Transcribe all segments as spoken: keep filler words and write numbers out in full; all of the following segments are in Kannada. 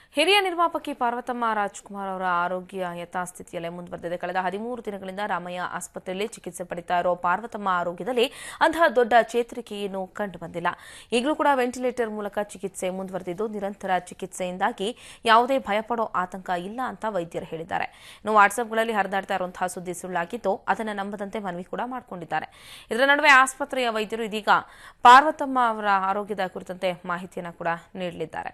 ಹಿರಿಯ ನಿರ್ಮಾಪಕಿ ಪಾರ್ವತಮ್ಮ ರಾಜ್ಕುಮಾರ್ ಅವರ ಆರೋಗ್ಯ ಯಥಾಸ್ಥಿತಿಯಲ್ಲೇ ಮುಂದುವರೆದಿದೆ. ಕಳೆದ ಹದಿಮೂರು ದಿನಗಳಿಂದ ರಾಮಯ್ಯ ಆಸ್ಪತ್ರೆಯಲ್ಲಿ ಚಿಕಿತ್ಸೆ ಪಡಿತಾ ಇರೋ ಪಾರ್ವತಮ್ಮ ಆರೋಗ್ಯದಲ್ಲಿ ಅಂತಹ ದೊಡ್ಡ ಚೇತರಿಕೆಯನ್ನು ಕಂಡು ಬಂದಿಲ್ಲ. ಈಗಲೂ ಕೂಡ ವೆಂಟಿಲೇಟರ್ ಮೂಲಕ ಚಿಕಿತ್ಸೆ ಮುಂದುವರೆದಿದ್ದು, ನಿರಂತರ ಚಿಕಿತ್ಸೆಯಿಂದಾಗಿ ಯಾವುದೇ ಭಯಪಡೋ ಆತಂಕ ಇಲ್ಲ ಅಂತ ವೈದ್ಯರು ಹೇಳಿದ್ದಾರೆ. ಇನ್ನು ವಾಟ್ಸ್ಆಪ್ಗಳಲ್ಲಿ ಹರಿದಾಡ್ತಾ ಇರುವಂತಹ ಸುದ್ದಿ ಸುಳ್ಳಾಗಿದ್ದು, ಅದನ್ನು ನಂಬದಂತೆ ಮನವಿ ಕೂಡ ಮಾಡಿಕೊಂಡಿದ್ದಾರೆ. ಇದರ ನಡುವೆ ಆಸ್ಪತ್ರೆಯ ವೈದ್ಯರು ಇದೀಗ ಪಾರ್ವತಮ್ಮ ಅವರ ಆರೋಗ್ಯದ ಕುರಿತಂತೆ ಮಾಹಿತಿಯನ್ನು ಕೂಡ ನೀಡಲಿದ್ದಾರೆ.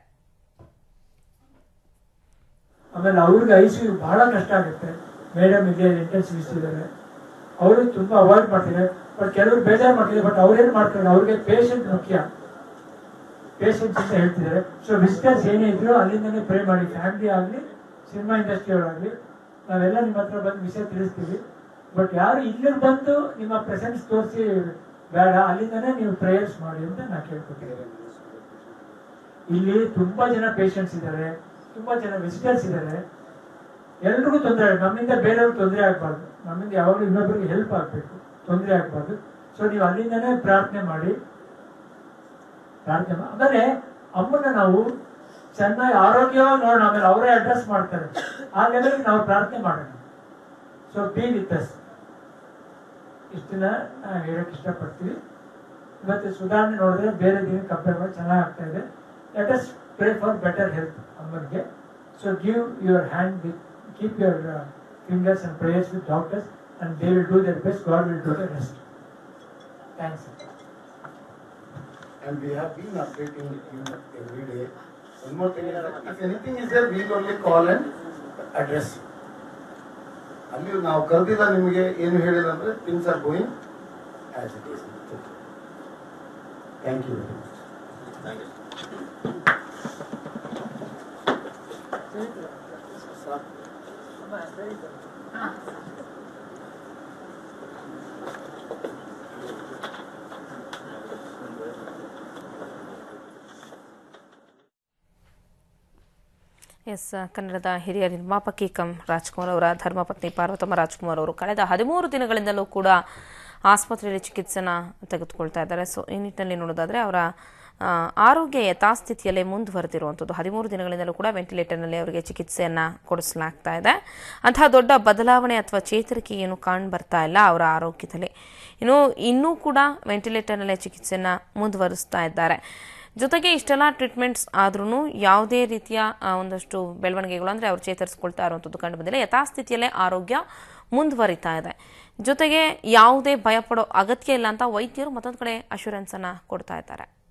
ಆಮೇಲೆ ಅವ್ರಿಗೆ ಐಸಿಯು ಬಹಳ ಕಷ್ಟ ಆಗುತ್ತೆ. ಮೇಡಮ್ ಇದೆ ಇಂಟೆನ್ಸಿವಿಸ್ಟ್ ಇದ್ದಾರೆ, ಅವರು ತುಂಬಾ ಅವಾಯ್ಡ್ ಮಾಡ್ತಿದ್ದಾರೆ. ಬಟ್ ಕೆಲವರು ಬೇಜಾರು ಮಾಡ್ತಿದ್ದಾರೆ. ಬಟ್ ಅವ್ರೇನು ಮಾಡ್ತಾರೆ, ಅವ್ರಿಗೆ ಪೇಷಂಟ್ ಮುಖ್ಯ, ಪೇಷಂಟ್ಸ್ ಅಂತ ಹೇಳ್ತಿದ್ದಾರೆ. ಸೊ ವಿಸಿಟರ್ಸ್ ಏನೇ ಇದ್ರು ಅಲ್ಲಿಂದನೇ ಪ್ರೇ ಮಾಡಿ, ಫ್ಯಾಮಿಲಿ ಆಗಲಿ ಸಿನಿಮಾ ಇಂಡಸ್ಟ್ರಿ ಅವರಾಗಲಿ, ನಾವೆಲ್ಲ ನಿಮ್ಮ ಹತ್ರ ಬಂದು ವಿಷಯ ತಿಳಿಸ್ತೀವಿ. ಬಟ್ ಯಾರು ಇಲ್ಲಿ ಬಂದು ನಿಮ್ಮ ಪ್ರೆಸೆನ್ಸ್ ತೋರಿಸಿ ಬೇಡ, ಅಲ್ಲಿಂದನೇ ನೀವು ಪ್ರೇಯರ್ಸ್ ಮಾಡಿ ಅಂತ ನಾ ಕೇಳ್ಕೊತಿದ್ದೇನೆ. ಇಲ್ಲಿ ತುಂಬಾ ಜನ ಪೇಷಂಟ್ಸ್ ಇದ್ದಾರೆ, ತುಂಬಾ ಜನ ವಿಸಿಟರ್ಸ್ ಇದ್ದಾರೆ. ಎಲ್ರಿಗೂ ತೊಂದರೆ ಆಗ, ನಮ್ಮಿಂದ ಬೇರೆಯವ್ರಿಗೆ ತೊಂದರೆ ಆಗ್ಬಾರ್ದು, ನಮ್ಮಿಂದ ಯಾವಾಗಲೂ ಇನ್ನೊಬ್ಬರಿಗೆ ಹೆಲ್ಪ್ ಆಗ್ಬೇಕು, ತೊಂದರೆ ಆಗ್ಬಾರ್ದು. ಸೊ ನೀವು ಅಲ್ಲಿಂದನೇ ಪ್ರಾರ್ಥನೆ ಮಾಡಿ ಪ್ರಾರ್ಥನೆ ಆಮೇಲೆ ಅಮ್ಮನ ನಾವು ಚೆನ್ನಾಗಿ ಆರೋಗ್ಯವಾಗಿ ನೋಡೋಣ. ಆಮೇಲೆ ಅವರೇ ಅಡ್ರೆಸ್ ಮಾಡ್ತಾರೆ, ಆ ಲೆವೆಲ್ಗೆ ನಾವು ಪ್ರಾರ್ಥನೆ ಮಾಡೋಣ. ಸೊ ಬಿ ವಿತ್ ಅಸ್, ಇಷ್ಟನ್ನ ಹೇಳಕ್ ಇಷ್ಟಪಡ್ತೀವಿ. ಇವತ್ತು ಸುಧಾರಣೆ ನೋಡಿದ್ರೆ ಬೇರೆ ದಿನ ಕಂಪೇರ್ ಮಾಡಿ ಚೆನ್ನಾಗಿ ಆಗ್ತಾ ಇದೆ. Let us pray for better health ಅಮ್ಮನಿಗೆ. So give your hand with, keep your uh, fingers and prayers with doctors, and they will do their best. God will do the rest. Thanks. And we have been updating you every day. One more thing is that if anything is there, we will only call and address you. ಅಲ್ಲಿ ನಾವು ಕರೆದಿಲ್ಲ, ನಿಮಗೆ ಏನು ಹೇಳಿಲ್ಲ ಅಂದ್ರೆ things are going as it is. Thank you very much. Thank you. ಎಸ್ ಕನ್ನಡದ ಹಿರಿಯ ನಿರ್ಮಾಪಕಿ ಕಂ ರಾಜ್ಕುಮಾರ್ ಅವರ ಧರ್ಮಪತ್ನಿ ಪಾರ್ವತಮ್ಮ ರಾಜ್ಕುಮಾರ್ ಅವರು ಕಳೆದ ಹದಿಮೂರು ದಿನಗಳಿಂದಲೂ ಕೂಡ ಆಸ್ಪತ್ರೆಯಲ್ಲಿ ಚಿಕಿತ್ಸೆನ ತೆಗೆದುಕೊಳ್ತಾ ಇದ್ದಾರೆ. ಸೊ ಈ ನಿಟ್ಟಿನಲ್ಲಿ ನೋಡೋದಾದ್ರೆ ಅವರ ಆರೋಗ್ಯ ಯಥಾಸ್ಥಿತಿಯಲ್ಲೇ ಮುಂದುವರೆದಿರುವಂಥದ್ದು. ಹದಿಮೂರು ದಿನಗಳಿಂದಲೂ ಕೂಡ ವೆಂಟಿಲೇಟರ್ನಲ್ಲಿ ಅವರಿಗೆ ಚಿಕಿತ್ಸೆಯನ್ನು ಕೊಡಿಸಲಾಗ್ತಾ ಇದೆ. ಅಂತಹ ದೊಡ್ಡ ಬದಲಾವಣೆ ಅಥವಾ ಚೇತರಿಕೆ ಏನು ಕಾಣ್ ಬರ್ತಾ ಇಲ್ಲ ಅವರ ಆರೋಗ್ಯದಲ್ಲಿ. ಇನ್ನು ಇನ್ನೂ ಕೂಡ ವೆಂಟಿಲೇಟರ್ನಲ್ಲೇ ಚಿಕಿತ್ಸೆಯನ್ನು ಮುಂದುವರಿಸ್ತಾ ಇದ್ದಾರೆ. ಜೊತೆಗೆ ಇಷ್ಟೆಲ್ಲ ಟ್ರೀಟ್ಮೆಂಟ್ಸ್ ಆದ್ರೂ ಯಾವುದೇ ರೀತಿಯ ಒಂದಷ್ಟು ಬೆಳವಣಿಗೆಗಳು ಅಂದರೆ ಅವರು ಚೇತರಿಸ್ಕೊಳ್ತಾ ಇರುವಂಥದ್ದು ಕಂಡು ಬಂದಿಲ್ಲ. ಯಥಾಸ್ಥಿತಿಯಲ್ಲೇ ಆರೋಗ್ಯ ಮುಂದುವರಿತಾ ಇದೆ. ಜೊತೆಗೆ ಯಾವುದೇ ಭಯಪಡೋ ಅಗತ್ಯ ಇಲ್ಲ ಅಂತ ವೈದ್ಯರು ಮತ್ತೊಂದು ಕಡೆ ಅಶ್ಯೂರೆನ್ಸ್ ಅನ್ನು ಕೊಡ್ತಾ ಇದ್ದಾರೆ.